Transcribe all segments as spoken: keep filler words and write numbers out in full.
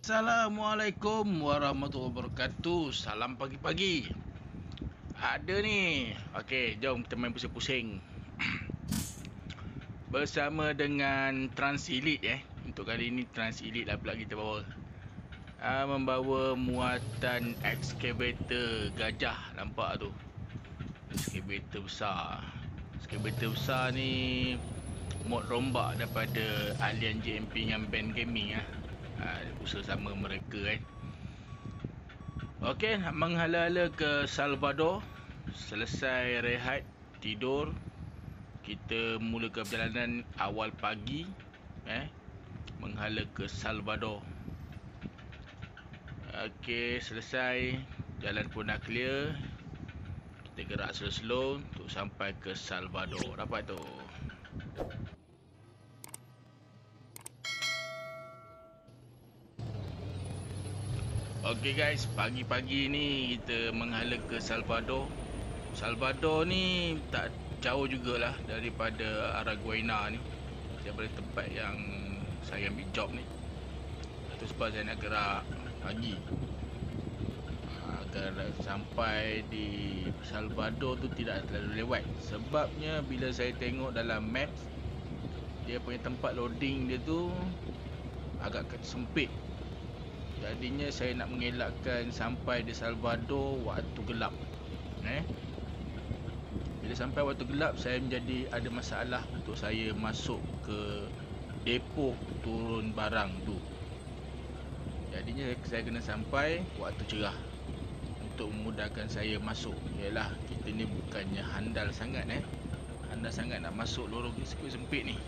Assalamualaikum warahmatullahi wabarakatuh. Salam pagi-pagi. Ada ni. Okey, jom kita main pusing-pusing. Bersama dengan Trans Elite eh. Untuk kali ini Trans Elite lah pula kita bawa. Uh, membawa muatan excavator gajah, nampak tu. Excavator besar. Excavator besar ni mod rombak daripada Alien J M P dengan band gaming lah. Ha, usaha sama mereka kan. Okey, menghala-hala ke Salvador. Selesai rehat, tidur, kita mula ke perjalanan awal pagi eh menghala ke Salvador. Okey, selesai, jalan pun dah clear. Kita gerak slow-slow untuk sampai ke Salvador. Dapat tu. Okey guys, pagi-pagi ni kita menghala ke Salvador. Salvador ni tak jauh jugalah daripada Araguaina ni, daripada tempat yang saya ambil job ni. Itu sebab saya nak gerak pagi agar sampai di Salvador tu tidak terlalu lewat. Sebabnya bila saya tengok dalam map, dia punya tempat loading dia tu agak sempit. Jadinya saya nak mengelakkan sampai di Salvador waktu gelap. Eh? Bila sampai waktu gelap, saya menjadi ada masalah untuk saya masuk ke depo turun barang tu. Jadinya saya kena sampai waktu cerah untuk memudahkan saya masuk. Yalah, kita ni bukannya handal sangat eh. Handal sangat nak masuk lorong sempit ni.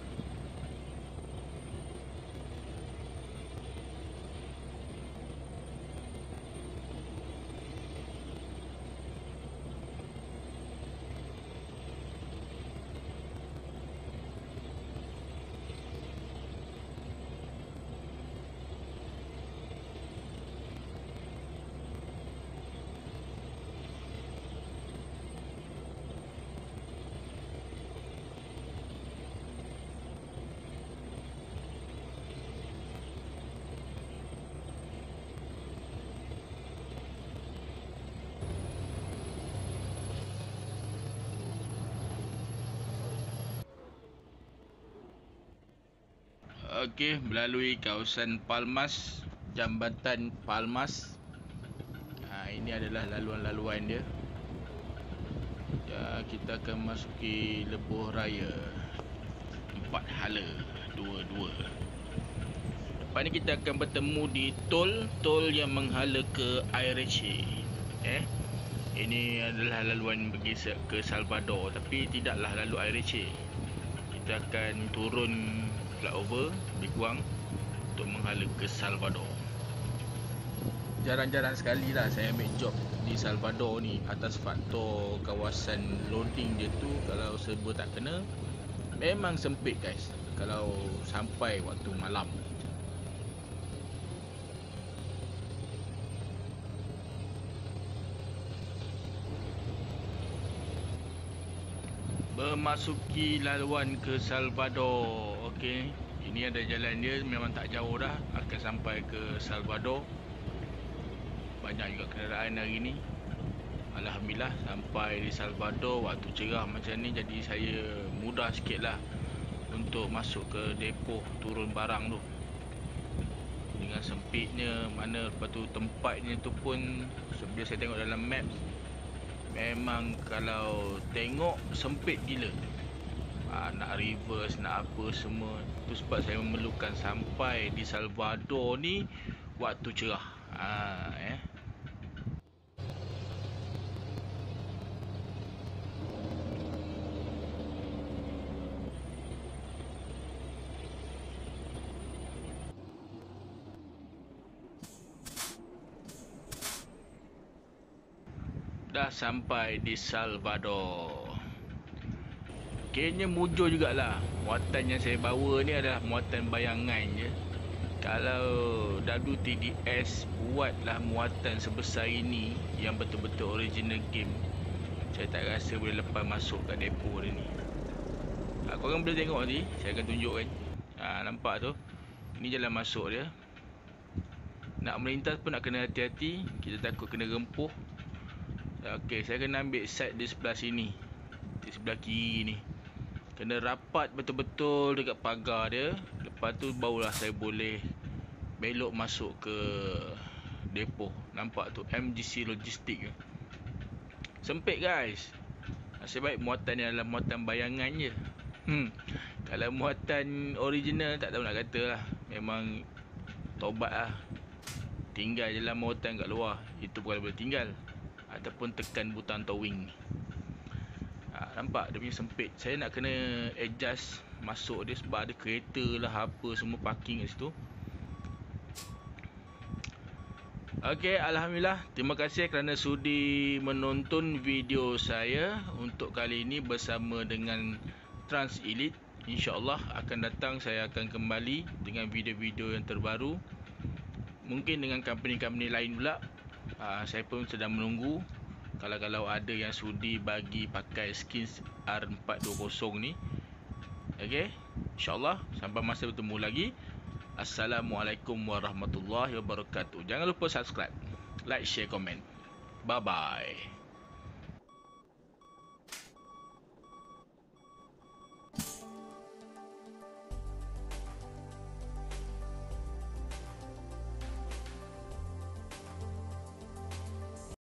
Okey, melalui kawasan Palmas, Jambatan Palmas. Ha, ini adalah laluan-laluan dia. Ya, kita akan masuki Lebuh Raya Empat Hala dua dua. Lepas ni kita akan bertemu di tol Tol yang menghala ke Airche. Eh, ini adalah laluan pergi ke Salvador, tapi tidaklah lalu Airche. Kita akan turun flyover lebih kurang untuk menghala ke Salvador. Jarang-jarang sekali lah saya ambil job di Salvador ni, atas faktor kawasan loading dia tu kalau serba tak kena memang sempit guys kalau sampai waktu malam. Memasuki laluan ke Salvador. Okey, ini ada jalan dia, memang tak jauh dah akan sampai ke Salvador. Banyak juga kenderaan hari ni. Alhamdulillah sampai di Salvador waktu cerah macam ni, jadi saya mudah sikit lah untuk masuk ke depo turun barang tu. Dengan sempitnya, mana lepas tu tempatnya tu pun bila saya tengok dalam map, memang kalau tengok sempit gila. ha, Nak reverse, nak apa semua. Itu sebab saya memerlukan sampai di Salvador ni waktu cerah. ha, eh. Dah sampai di Salvador. Kayaknya mujur jugalah. Muatan yang saya bawa ni adalah muatan bayangan je. Kalau W T D S buatlah muatan sebesar ini yang betul-betul original game, saya tak rasa boleh lepas masuk kat depo dia ni. ha, Korang boleh tengok nanti, saya akan tunjukkan. ha, Nampak tu, ini jalan masuk dia. Nak melintas pun nak kena hati-hati. Kita takut kena rempuh. Okey, saya kena ambil side di sebelah sini, di sebelah kiri ni. Kena rapat betul-betul dekat pagar dia. Lepas tu barulah saya boleh belok masuk ke depo. Nampak tu M G C Logistik. Sempit guys. Nasib baik muatan ni adalah muatan bayangan je. Hmm. Kalau muatan original tak tahu nak kata lah. Memang tobat lah. Tinggal je lah muatan kat luar. Itu bukan boleh tinggal. Ataupun tekan butang towing. Ha, nampak dia punya sempit. Saya nak kena adjust masuk dia sebab ada kereta lah apa semua parking kat situ. Okey, Alhamdulillah. Terima kasih kerana sudi menonton video saya untuk kali ini bersama dengan Trans Elite. InsyaAllah akan datang saya akan kembali dengan video-video yang terbaru. Mungkin dengan company-company lain pula. uh, Saya pun sedang menunggu. Kalau-kalau ada yang sudi bagi pakai skins R empat dua kosong ni. Okey, InsyaAllah sampai masa bertemu lagi. Assalamualaikum warahmatullahi wabarakatuh. Jangan lupa subscribe, like, share, komen. Bye-bye.